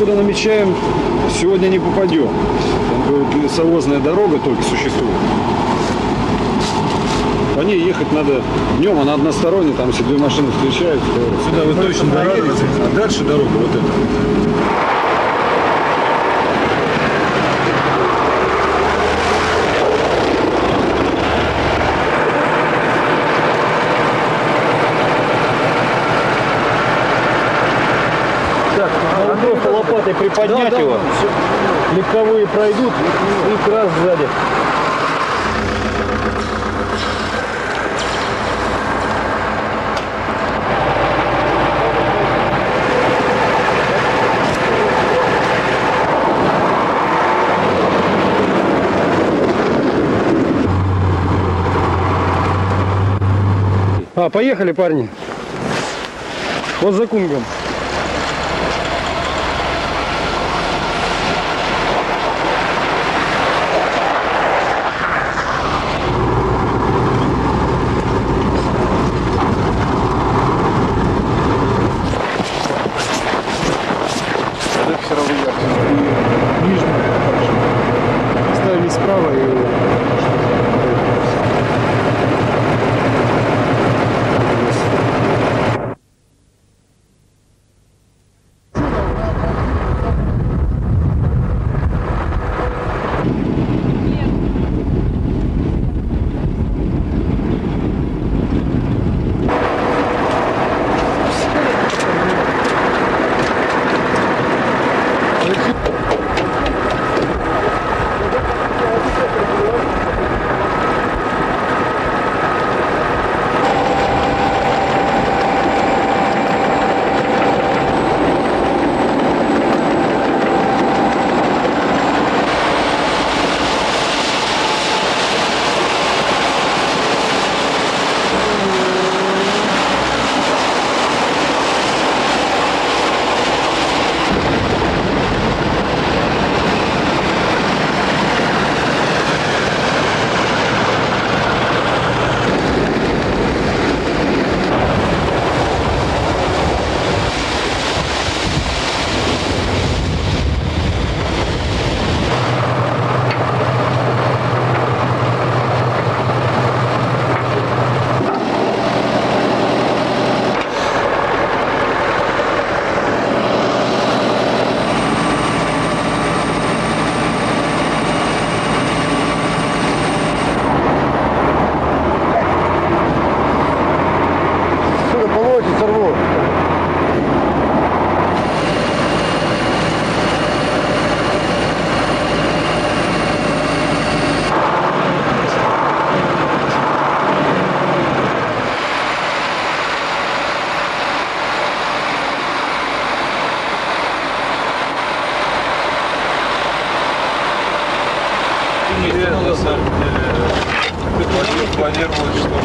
откуда намечаем, сегодня не попадем. Там, говорит, лесовозная дорога только существует. По ней ехать надо днем, она односторонняя, там если две машины встречаются, то сюда вы точно доедете, а дальше дорога вот эта. Так, надо лопатой приподнять его, легковые пройдут и раз сзади. Поехали, парни. Вот за Кунгом. Все равно ярче. Нижний. Ставили справа и... Планировалось, что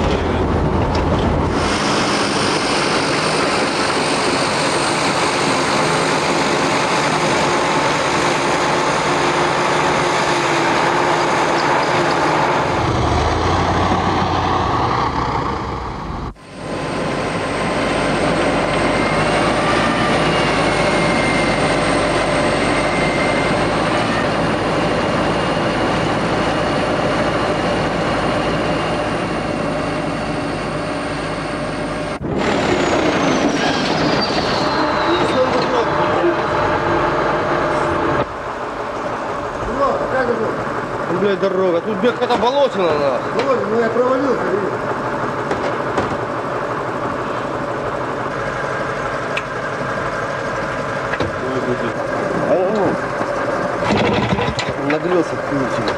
блядь, дорога. Тут бег какая-то болотина, нахуй. Ну я провалился. Нагрелся в куче.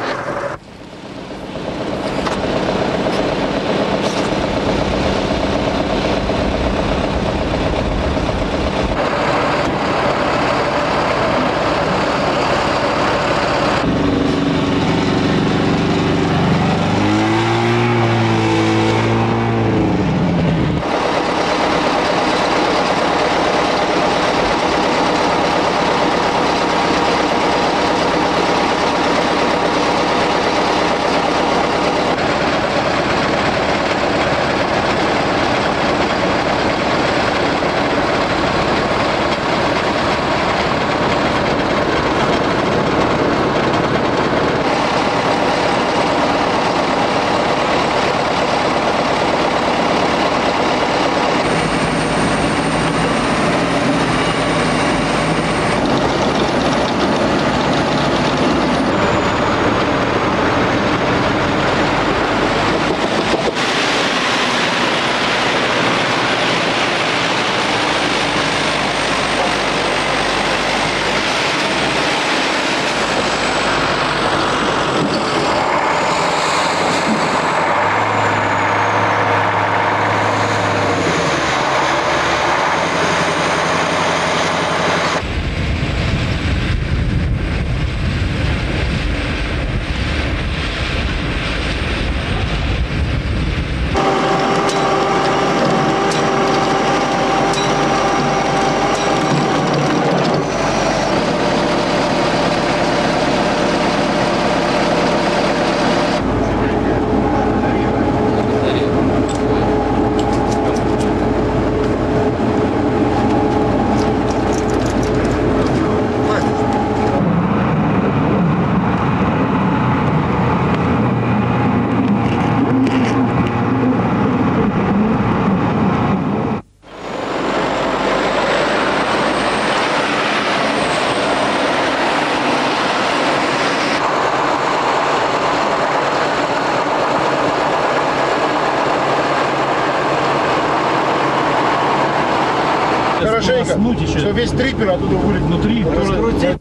Снуть еще. Что весь трипер оттуда вылет. Внутри раскрутить.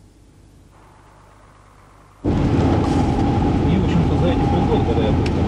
И, в общем-то, за эти полгода, когда я был там,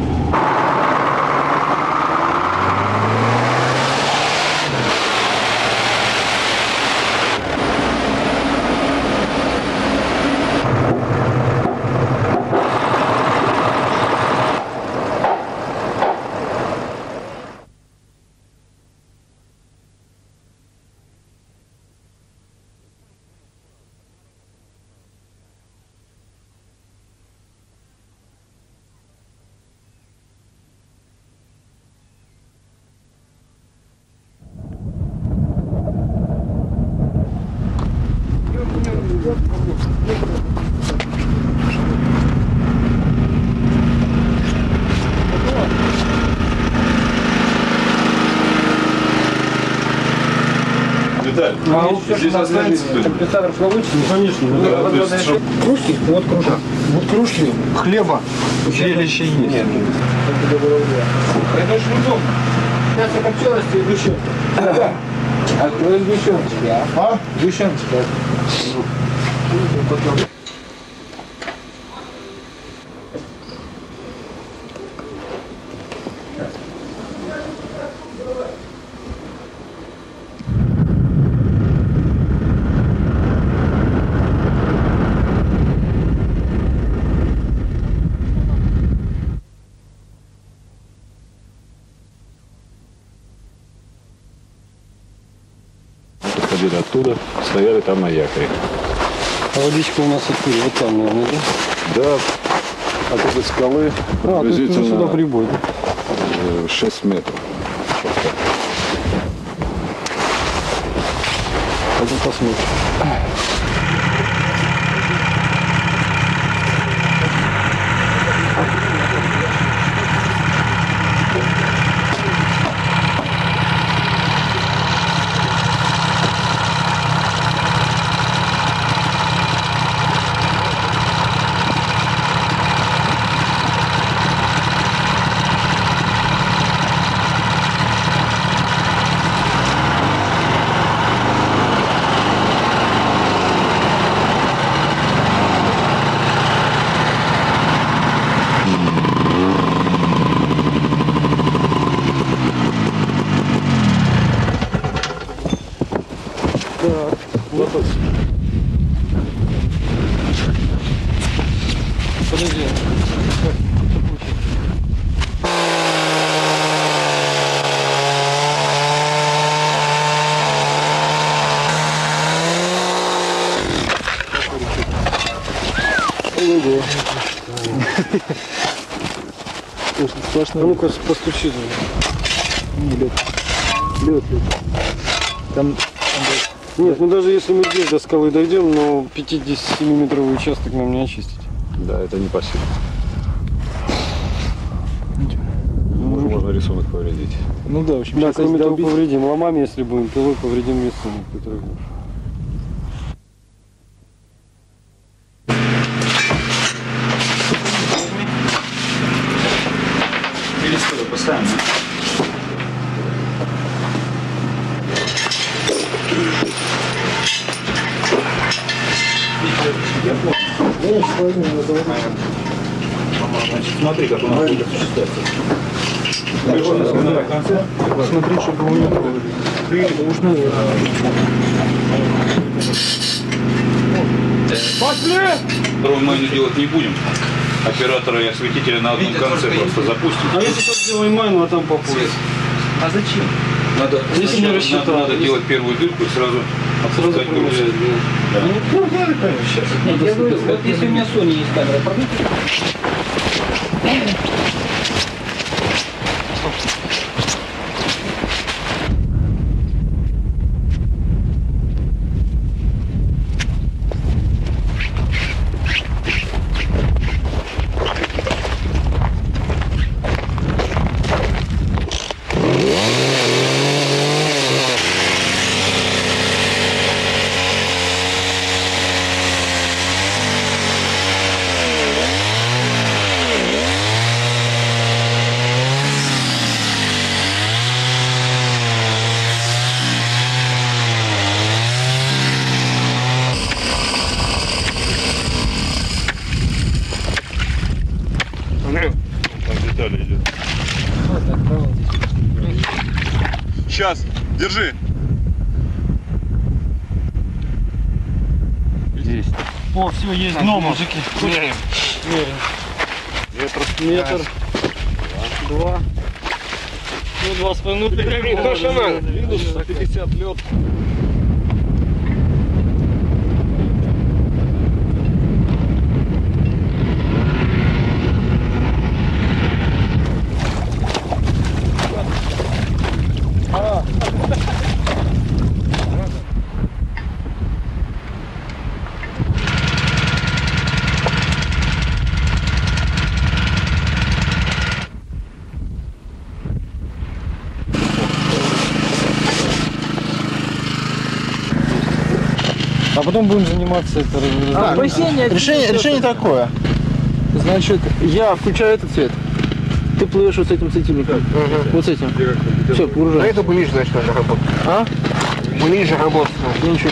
Виталий, здесь останется кто-нибудь? компенсатор получится? Ну, конечно. Да, то есть, чтоб- Кружки? Вот кружка. Вот кружки, хлеба. Зрелище есть. Нет. Это очень удобно. Сейчас я копчености и сгущенки. Открой сгущеночки, а? Сгущеночки. Ходили оттуда, стояли там на якоре. А водичка у нас откуда? Вот там, наверное, да? Да, от этой скалы А, то есть уже сюда приблизительно прибой, да? 6 метров. Пойдем посмотрим. Подожди. Ого. Сплошно. А ну-ка постучи. Лед. Лед. Там... Нет, ну даже если мы здесь до скалы дойдем, но 50-метровый участок нам не очистить. Да, это не по силе. Можно рисунок повредить. Ну да, в общем, Да, сейчас кроме если того, долбить- повредим ломами, если будем пилой, повредим рисунок, который... Или сюда поставим. Значит, смотри, как у нас будет осуществляться. Смотри, чтобы у него... Вторую майну делать не будем. Оператора и осветителя на одном конце просто запустим. А если сейчас сделаем майну, а там по пояс? А зачем? Надо, Если не рассчитал. надо делать первую дырку и сразу опускать груз. Да. Ну, надо, конечно, сейчас. Нет, я говорю, вот если у меня Sony есть камера, продайте. Там детали идет. Сейчас, держи. Здесь. О, все, есть дно, мужики. Меряем. Метр. Два. Ну, 2,5 Минус 50 лед. А потом будем заниматься это Решение такое. Значит, я включаю этот цвет. Ты плывешь вот с этим светильником. Вот с этим. Все, погружай. Это ближе, значит, надо работать. А? Ближе работать. Ничего.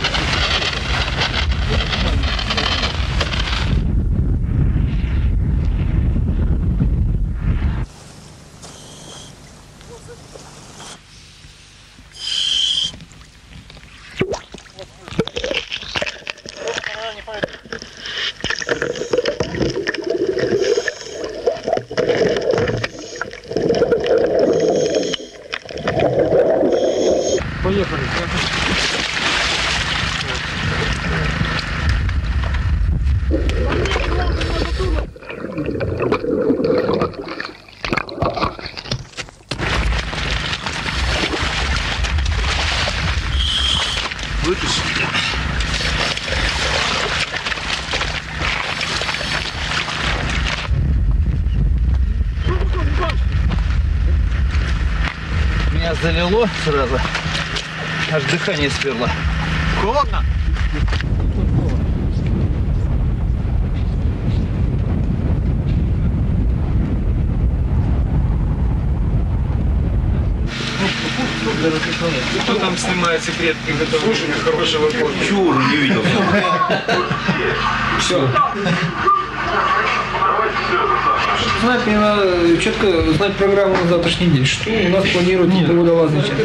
Поехали. Меня залило сразу. Аж дыхание сперло. Холодно? Кто там снимает секрет приготовления хорошего кофе? Чур, не видел. Все. Знать, мне надо четко знать программу на завтрашний день. Что у нас планируют водолазный час?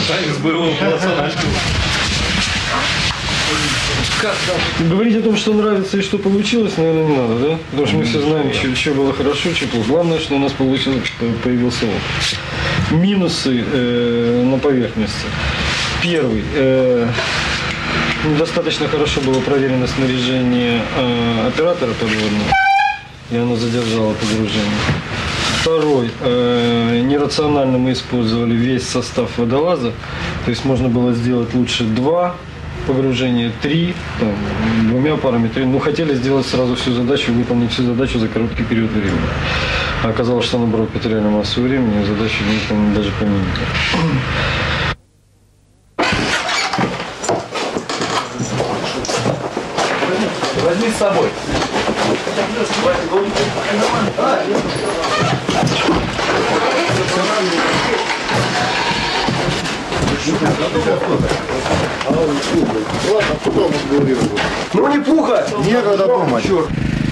Говорить о том, что нравится и что получилось, наверное, не надо, да? Потому что мы все знаем, что было хорошо, что плохо. Главное, что у нас получилось, появился опыт. Минусы на поверхности. Первый. Достаточно хорошо было проверено снаряжение оператора подводного, и оно задержало погружение. Второй. Нерационально мы использовали весь состав водолаза, то есть можно было сделать лучше 2 погружения, 3, там, 2 парами, 3. Ну, хотели сделать сразу всю задачу, выполнить всю задачу за короткий период времени. А оказалось, что наоборот, потеряли массу времени, и задачу не выполнили даже по минуте. Возьми с собой. Ладно, потом говорил. Ну не пуха! Некогда думать. Черт.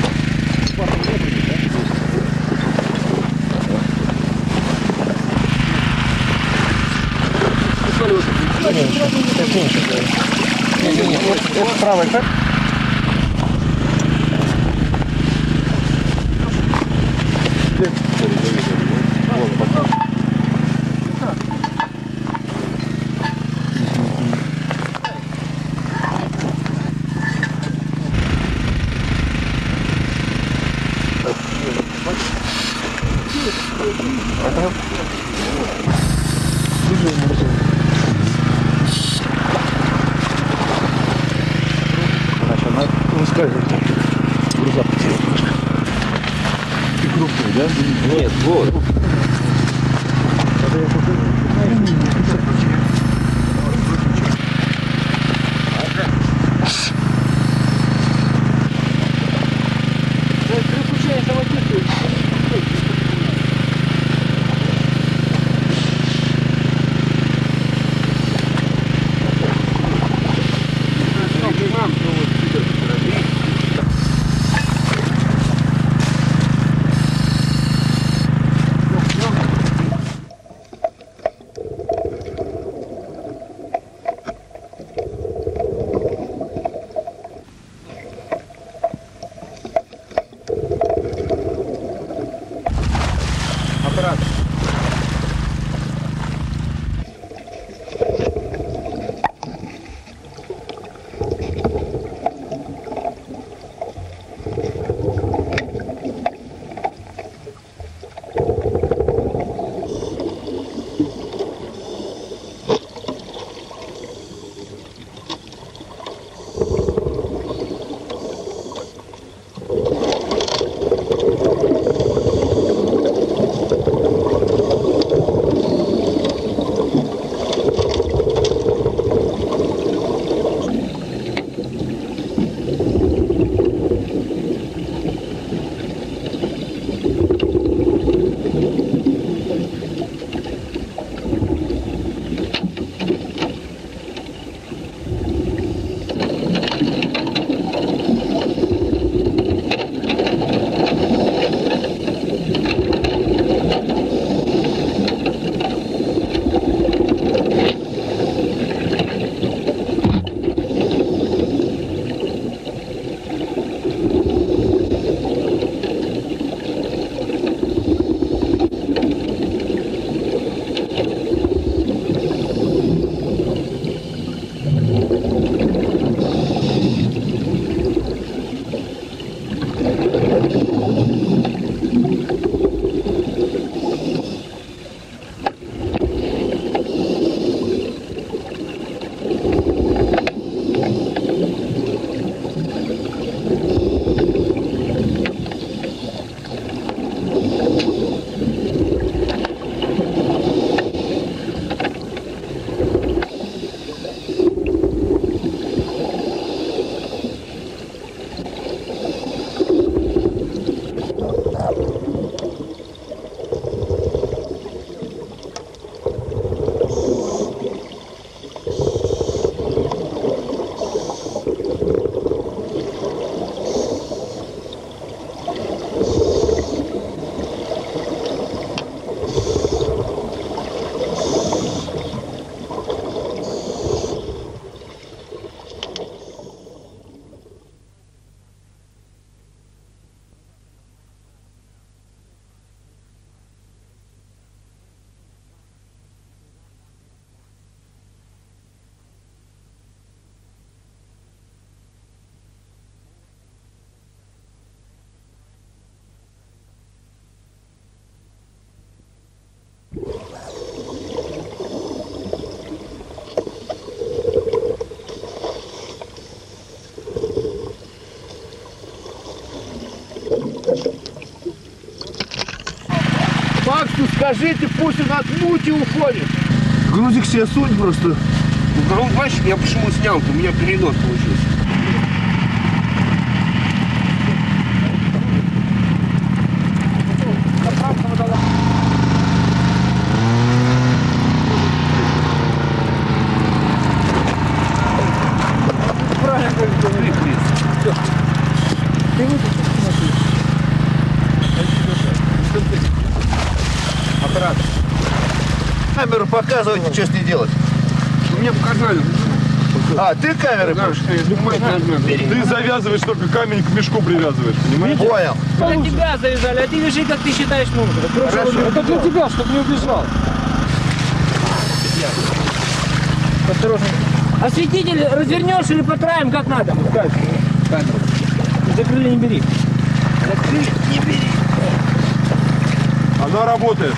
Это правый, так? Нет, вот. Максу скажите, пусть он от мути уходит. Грузик себе сунь просто. Ну, бачишь, я почему снял, у меня перенос получился. Камеру показывайте, что с ней делать. Мне показали. А, ты камеры будешь? Ты завязываешь только камень к мешку привязываешь, понимаешь? Понял. Для тебя завязали, а ты вяжи, как ты считаешь нужным. Это для тебя, чтобы не убежал. Осторожно. Осветитель развернешь или потраем, как надо? Камеру. Закрыли, не бери. Закрыли, не бери. Она работает.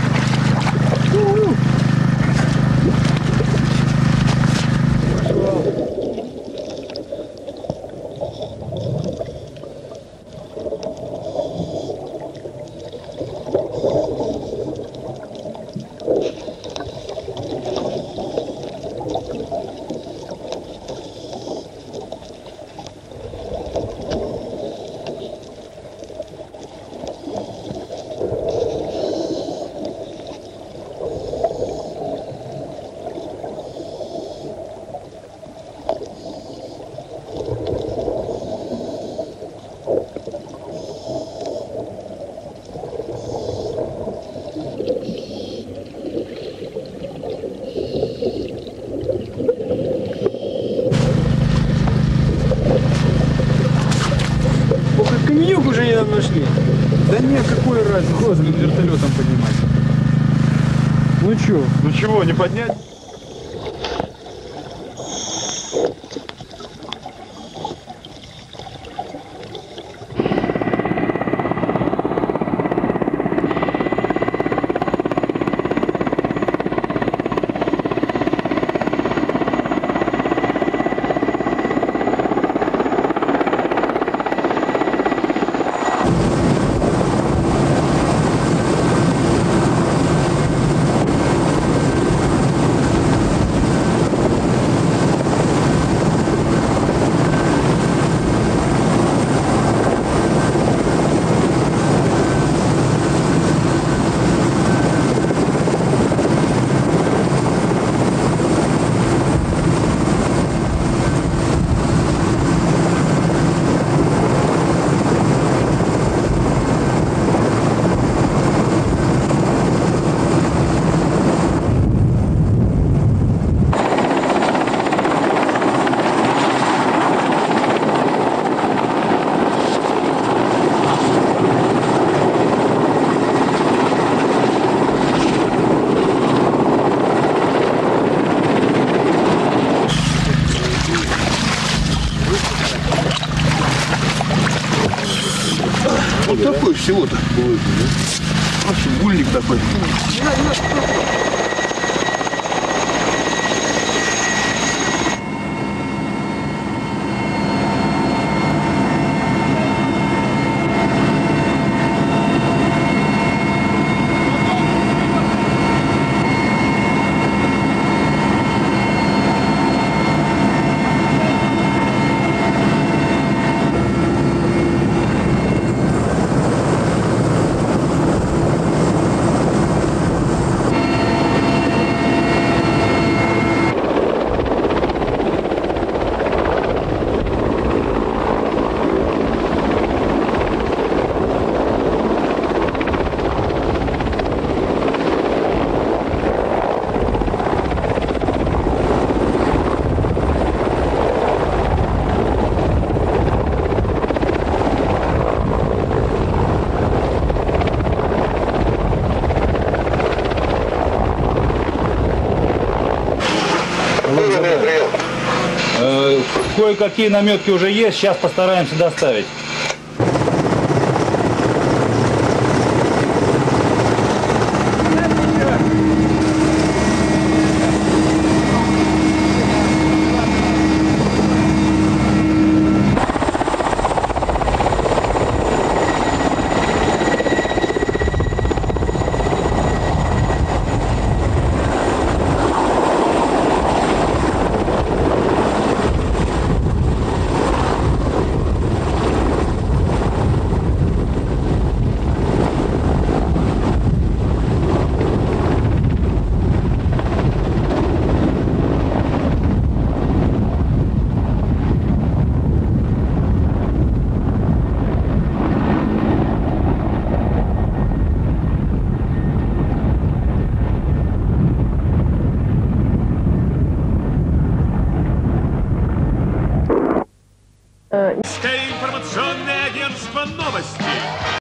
Каменюк уже не нашли. Да нет, какой разницы, вертолетом поднимать. Ну чё? Ну чего, не поднять? Вот такой всего-то. Вообще гульник такой. Кое-какие наметки уже есть, сейчас постараемся доставить. Информационное агентство «Новости».